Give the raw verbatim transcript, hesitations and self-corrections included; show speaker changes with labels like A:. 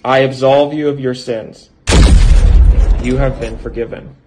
A: I absolve you of your sins. You have been forgiven.